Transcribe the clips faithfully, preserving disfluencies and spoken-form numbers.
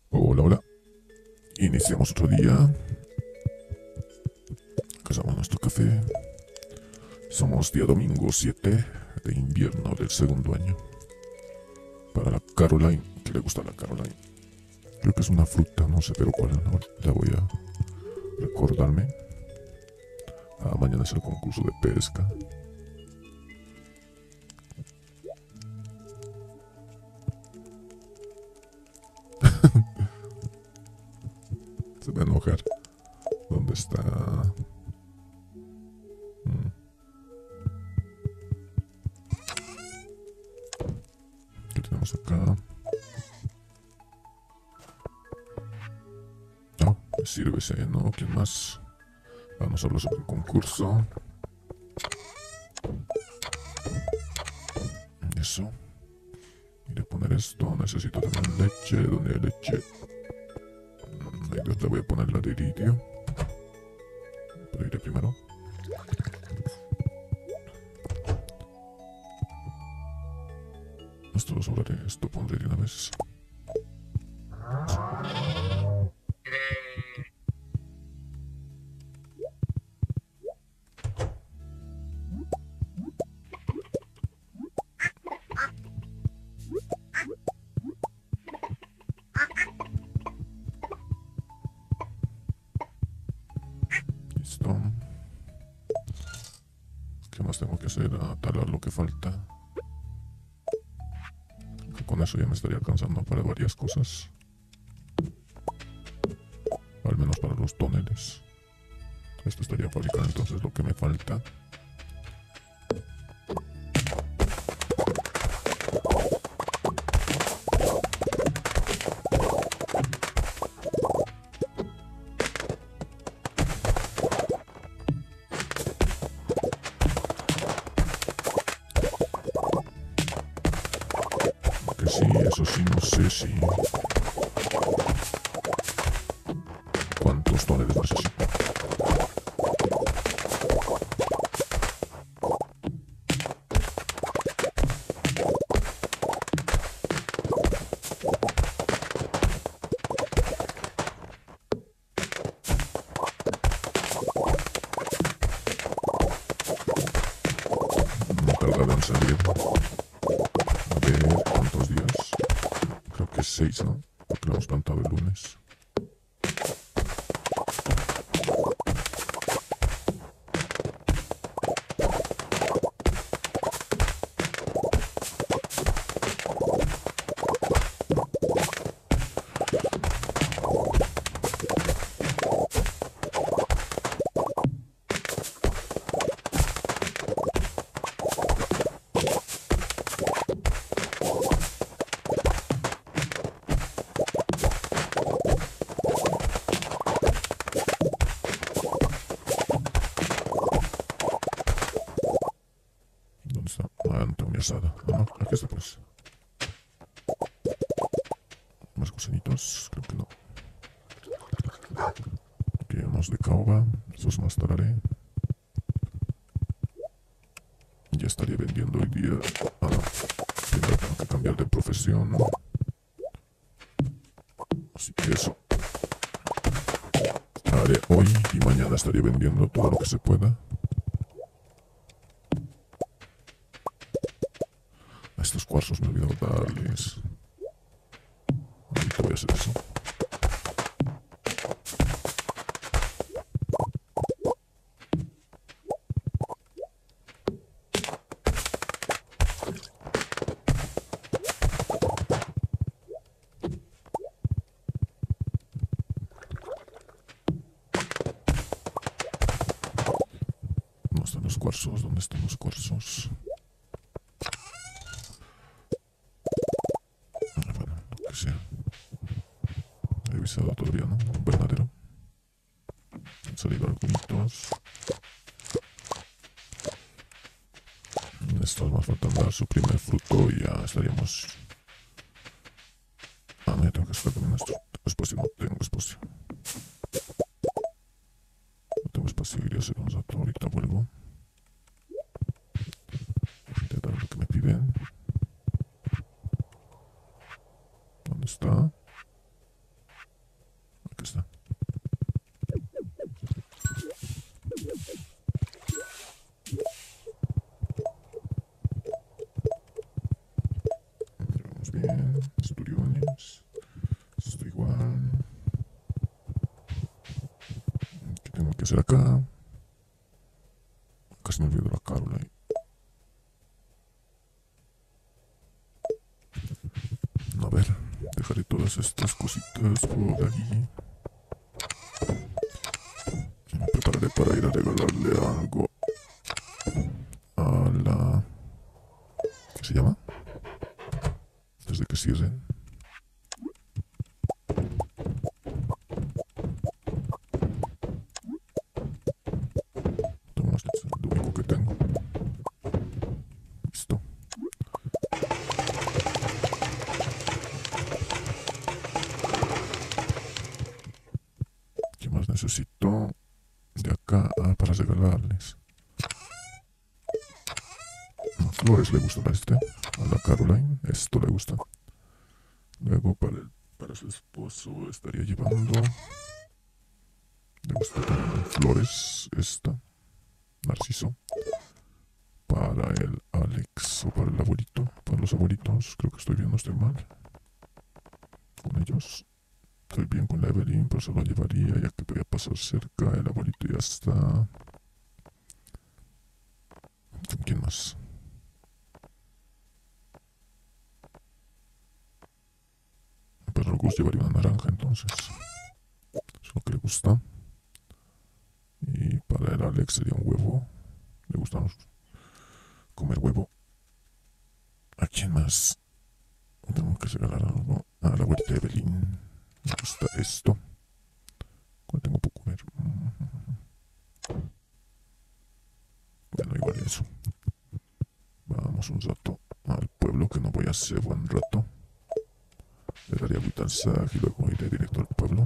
Hola, hola. Iniciamos otro día. Casamos nuestro café. Somos día domingo siete de invierno del segundo año. Para la Caroline, que le gusta la Caroline. Creo que es una fruta, no sé, pero cuál. No, la voy a recordarme. Ah, mañana es el concurso de pesca. Se va a enojar. ¿Dónde está? Mm, ¿Qué tenemos acá? No, me sirve ese, ¿no? ¿Quién más? Vamos a hablar sobre el concurso. Eso. Iré a poner esto. Necesito también leche. ¿Dónde hay leche? Ahí le voy a poner la de iridio. Pero iré primero. Esto lo sobraré. Esto pondré de una vez. Listo. ¿Qué más tengo que hacer? A talar lo que falta. Con eso ya me estaría alcanzando para varias cosas. Al menos para los tóneles. Esto estaría fabricando entonces lo que me falta. Que sí, eso sí, no sé si... ¿Cuántos tóneles necesito? No tardará en salir. A ver, ¿cuántos días? Creo que seis, ¿no? Porque lo hemos plantado el lunes. ¿Dónde está? Ah, no tengo mi asada. Ah, no, aquí está pues. Más gusanitos, creo que no. Aquí hay unos de caoba. Esos más tararé. Ya estaría vendiendo hoy día. Ah, no. Primero tengo que cambiar de profesión. Así que eso haré hoy y mañana estaré vendiendo todo lo que se pueda. A estos cuarzos me he olvidado darles. Ahorita voy a hacer eso. ¿Dónde están los cuarzos? ¿Dónde están los cuarzos? Ah, bueno, lo que sea. He revisado todavía, ¿no? Un verdadero. Han salido algunos. Estos más faltan dar su primer fruto y ya estaríamos. Ah, no, ya tengo que esperar también esto. Tengo espacio, no tengo espacio. No tengo espacio, iría a hacer un rato. Ahorita vuelvo. Voy a dar lo que me piden. ¿Dónde está? ¿Qué será acá? Casi me olvido la Caroline. A ver, dejaré todas estas cositas por aquí. Y me prepararé para ir a regalarle algo a la... ¿Qué se llama? Desde que cierren. Toma, este es lo único que tengo. Listo. ¿Qué más necesito? De acá ah, para regalarles. Flores le gustan a este. A la Caroline. Esto le gusta. Luego para, el, para su esposo estaría llevando... Le gusta también flores. Esta. Narciso. Para el Alex o para el abuelito. Para los abuelitos. Creo que estoy bien, no estoy mal. Con ellos. Estoy bien con la Evelyn, pero se lo llevaría ya que voy a pasar cerca. El abuelito ya está. ¿Con quién más? Pero el Gus llevaría una naranja entonces. Es lo que le gusta. Y para el Alex sería un huevo. Le gusta comer huevo. ¿A quién más? Tengo que regalar algo. A la abuelita Evelyn. Me gusta esto. ¿Cuál tengo por comer? Bueno, igual eso. Vamos un rato al pueblo que no voy a hacer buen rato. Le daría agüita al Zag y luego iré directo al pueblo.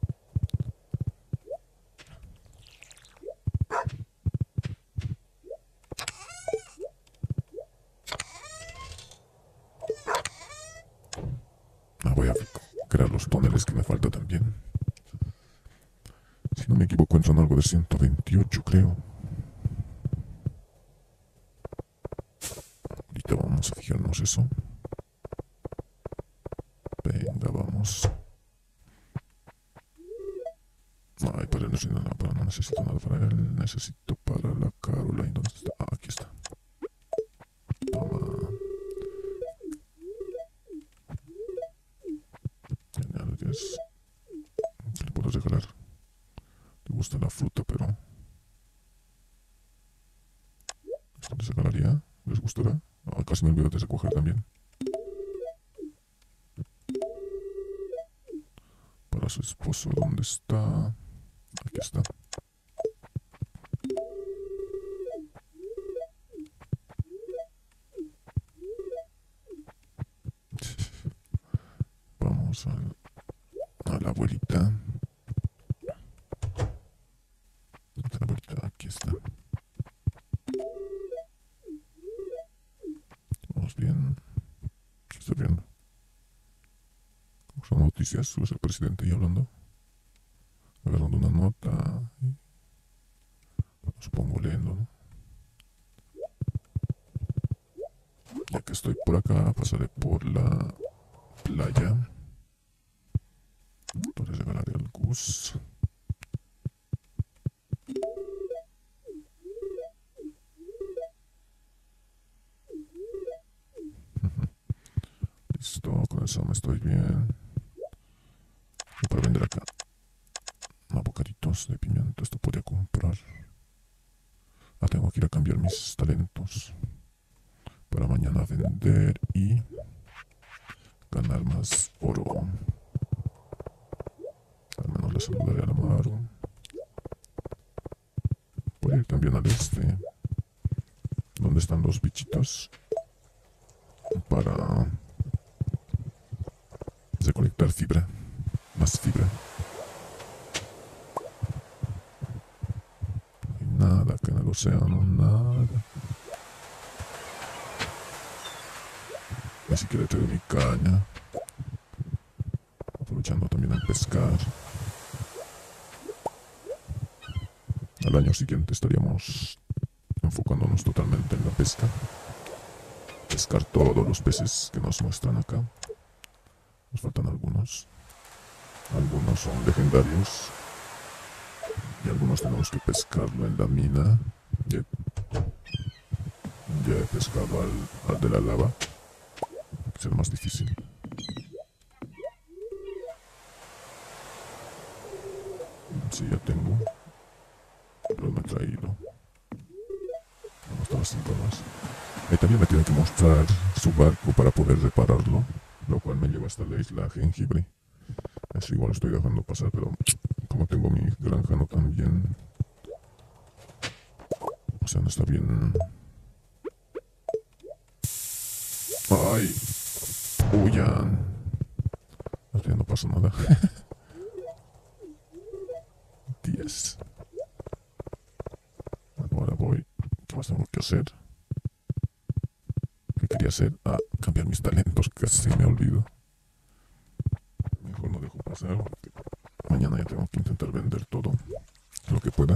Ah, voy a crear los túneles que me falta también. Si no me equivoco, entran algo de ciento veintiocho, creo. Ahorita vamos a fijarnos eso. Venga, vamos. Ay, para él no necesito nada, para, no necesito nada para él. Necesito para la Caroline. ¿Dónde está? Ah, aquí está. Toma. Genial, es. ¿Qué le puedo regalar? Le gusta la fruta, pero... ¿Esto les regalaría? ¿Les gustará? Ah, casi me olvidé de recoger también. Para su esposo, ¿dónde está? Aquí está. Vamos al, a la abuelita. La abuelita, aquí está. Vamos bien. ¿Qué está viendo? Son noticias, sube el presidente ahí hablando. Agarrando una nota. Y, supongo leyendo, ¿no? Ya que estoy por acá, pasaré por la playa. Entonces regalaré al Gus. Listo, con eso me estoy bien. Y para vender acá. Bocaditos de pimiento, esto podría comprar. Ah, tengo que ir a cambiar mis talentos. Para mañana vender y ganar más oro. Al menos le saludaré a la Maru. Voy a ir también al este. ¿Dónde están los bichitos? Para recolectar fibra. Más fibra. Y nada, que en el océano, nada. Ni siquiera tengo mi caña. Aprovechando también al pescar. Al año siguiente estaríamos enfocándonos totalmente en la pesca. Pescar todos los peces que nos muestran acá. Nos faltan algunos. Algunos son legendarios. Y algunos tenemos que pescarlo en la mina. Ya, ya he pescado al, al de la lava. Que será más difícil. Sí, ya tengo. Pero no he traído. No estaba haciendo más. Ahí también me tienen que mostrar su barco para poder repararlo. Lo cual me lleva hasta la isla Jengibre. Eso igual lo estoy dejando pasar, pero como tengo mi granja no tan bien. O sea, no está bien. ¡Ay! ¡Huyan! Ya no pasa nada. diez. Ahora voy. ¿Qué más tengo que hacer? ¿Qué quería hacer? Ah, cambiar mis talentos. Casi me olvido. Mejor no dejo pasar. Porque mañana ya tengo que intentar vender todo lo que pueda.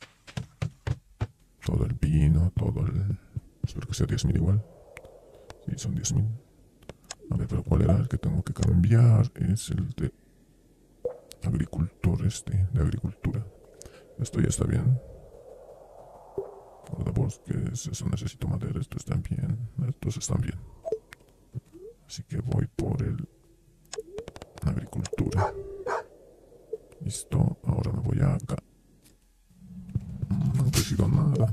Todo el vino, todo el... Espero que sea diez mil igual. Sí, son diez mil. A ver, pero ¿cuál era el que tengo que cambiar? Es el de agricultor este, de agricultura. Esto ya está bien. Por de bosques, eso necesito madera, esto está bien. Estos están bien. Así que voy por el agricultura. Listo, ahora me voy acá. No ha crecido nada.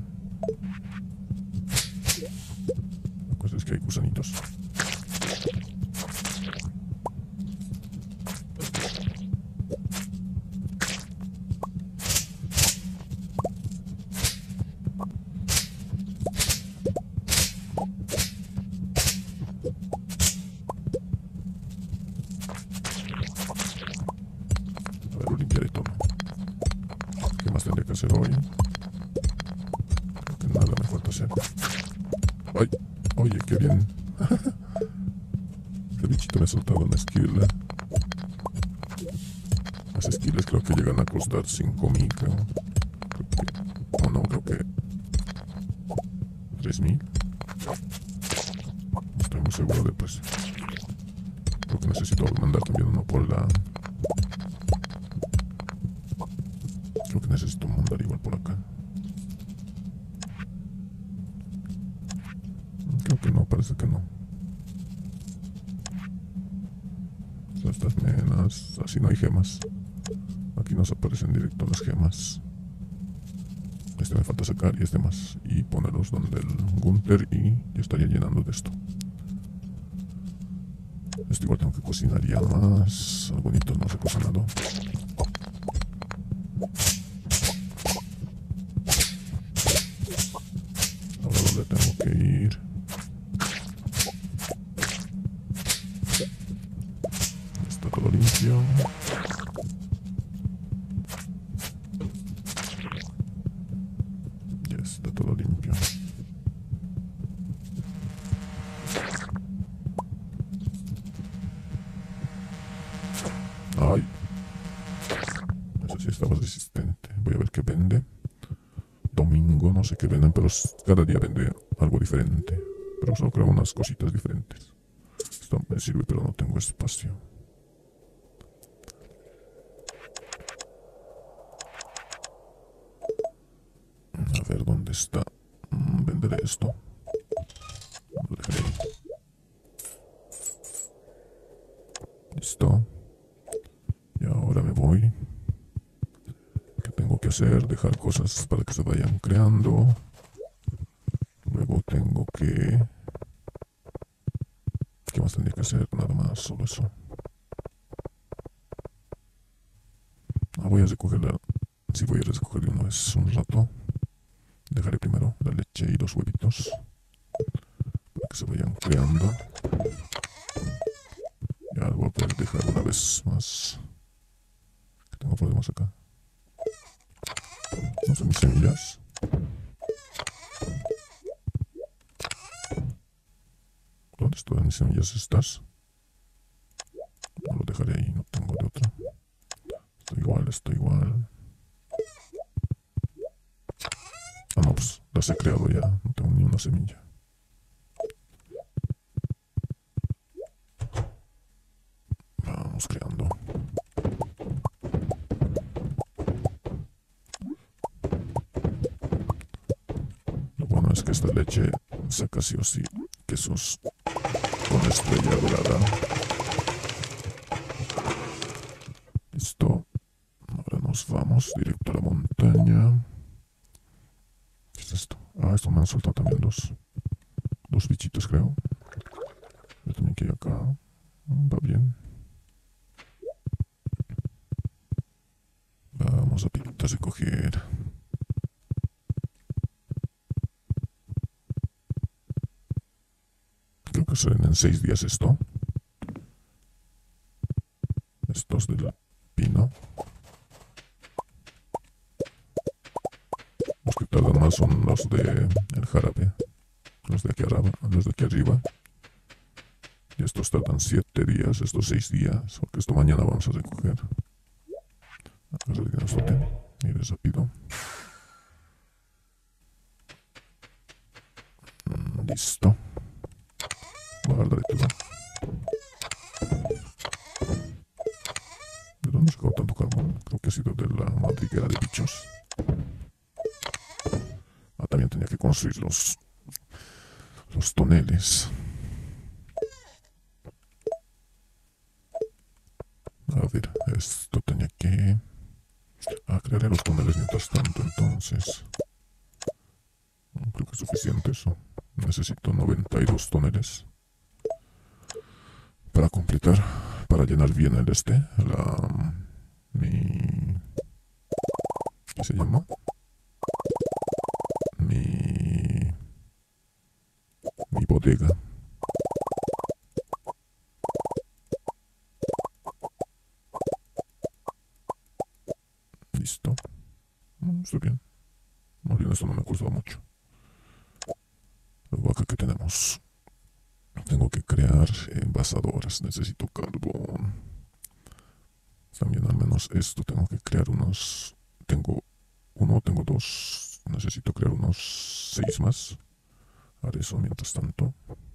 La cosa es que hay gusanitos. A ver, lo limpiaré todo. ¿Qué más tendré que hacer hoy? Creo que nada me falta hacer. ¡Ay! Oye, qué bien. Este bichito me ha soltado una esquirla. Las esquilas creo que llegan a costar cinco mil, creo. Creo que... O no, creo que... tres mil. No estoy muy seguro del precio. Creo que necesito mandar también uno por la... Creo que necesito mandar igual por acá. Creo que no, parece que no. Estas menas... Así no hay gemas. Aquí nos aparecen directo las gemas. Este me falta sacar y este más. Y ponerlos donde el Gunther y ya estaría llenando de esto. Esto igual tengo que cocinar ya más. Algo bonito no se ha cocinado. Ahora dónde tengo que ir. Está todo limpio. Ya está todo limpio. Ay. Eso sí estaba resistente. Voy a ver qué vende. Domingo, no sé qué venden, pero cada día vende algo diferente. Pero solo creo unas cositas diferentes. Esto me sirve, pero no tengo espacio. A ver, ¿dónde está? Mm, venderé esto. Lo dejaré ahí. Listo. Y ahora me voy. ¿Qué tengo que hacer? Dejar cosas para que se vayan creando. Luego tengo que... ¿Qué más tendría que hacer? Nada más, solo eso. Ah, voy a recogerla. Sí, voy a recoger de una vez un rato. Dejaré primero la leche y los huevitos para que se vayan creando. Ya voy a poder dejar una vez más. Tengo problemas acá. No son mis semillas. ¿Dónde están mis semillas estas? No lo dejaré ahí, no tengo de otra. Estoy igual, estoy igual. Ah, no, pues las he creado ya. No tengo ni una semilla. Vamos creando. bueno es que esta leche saca sí o sí quesos con estrella dorada. Listo. Ahora nos vamos directo a la montaña. ¿Qué es esto? Ah, esto me han soltado también los, los bichitos, creo. Yo también quiero acá. Va bien. Vamos a pintar y coger. Creo que salen en seis días esto. Estos del pino. Los que tardan más son los de el jarabe. Los de aquí arriba. Los de aquí arriba. Y estos tardan siete días, estos seis días. Porque esto mañana vamos a recoger. A ver que nos toque. Mire rápido. Mm, listo. Guarda todo. ¿De dónde sacó tanto carbón? Creo que ha sido de la madriguera de bichos. Ah, también tenía que construir los, los toneles. A ver, esto tenía que... Ah, crearé los toneles mientras tanto, entonces. Creo que es suficiente eso. Necesito noventa y dos toneles. Para completar, para llenar bien el este, la... Mi... ¿Qué se llama? Mi... Mi bodega. Listo. Mm, Estoy bien. Más bien esto no me ha costado mucho. Luego acá que tenemos... Tengo que crear envasadoras. Necesito carbón. También al menos esto tengo que crear unos... Tengo uno, tengo dos. Necesito crear unos seis más. Haré eso mientras tanto.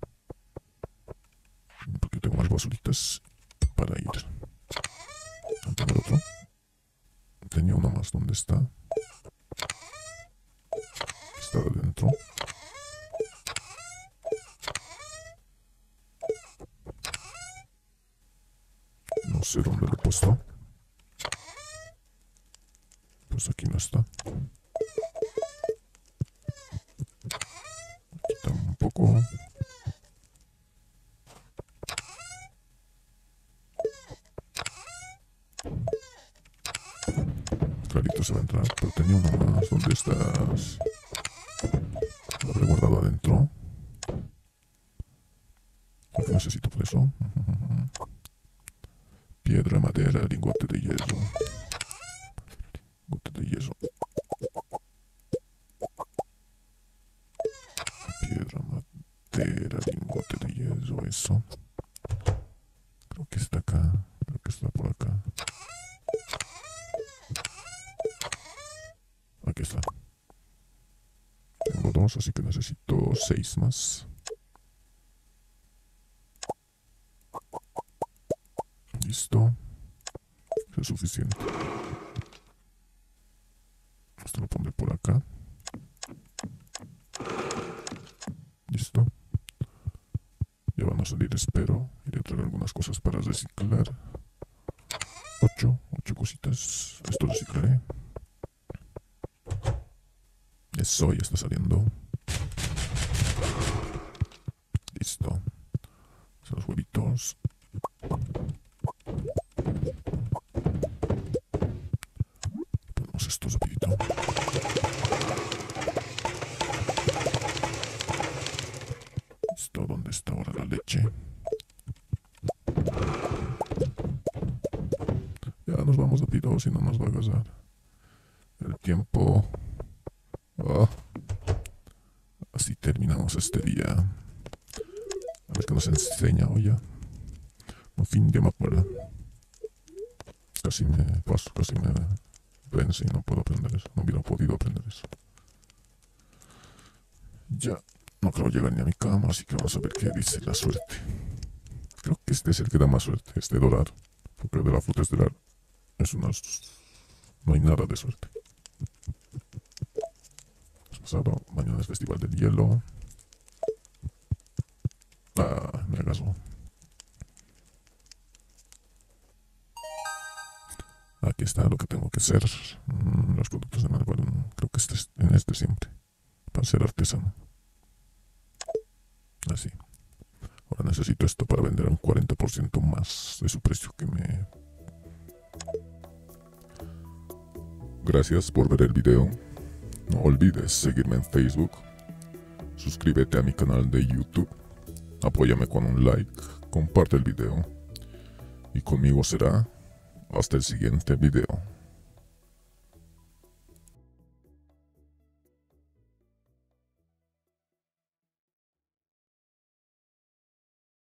Porque tengo más basuritas para ir. Tengo otro. Tenía uno más. ¿Dónde está? Está adentro. No sé dónde lo he puesto. Pues aquí no está. Aquí está un poco. Clarito se va a entrar, pero tenía uno más. ¿Dónde estás? Lo habré guardado adentro. Lo que necesito por eso. Piedra, madera, lingote de hierro. Lingote de hierro. Piedra, madera, lingote de hierro, eso. Creo que está acá. Creo que está por acá. Aquí está. Tengo dos, así que necesito seis más. Listo. Eso es suficiente. Esto lo pondré por acá. Listo. Ya van a salir, espero. Iré a traer algunas cosas para reciclar. Ocho, ocho cositas. Esto reciclaré. Eso ya está saliendo. Listo. Son los huevitos. Ponemos esto rapidito. Listo, ¿dónde está ahora la leche? Ya nos vamos rápido, si no nos va a agarrar el tiempo. Oh. Así terminamos este día. A ver qué nos enseña hoy ya. Un fin de mapa. Casi me paso, casi me vence y no puedo aprender eso. No hubiera podido aprender eso. Ya no creo llegar ni a mi cama, así que vamos a ver qué dice la suerte. Creo que este es el que da más suerte, este dorar. Porque el de la fruta estelar es una... No hay nada de suerte. pasado. Mañana es Festival del Hielo. Ah, me agasó. Aquí está lo que tengo que hacer. Mm, los productos de Malvado, creo que este es en este siempre. Para ser artesano. Así. Ahora necesito esto para vender a un cuarenta por ciento más de su precio que me... Gracias por ver el video. No olvides seguirme en Facebook. Suscríbete a mi canal de YouTube. Apóyame con un like. Comparte el video. Y conmigo será hasta el siguiente video.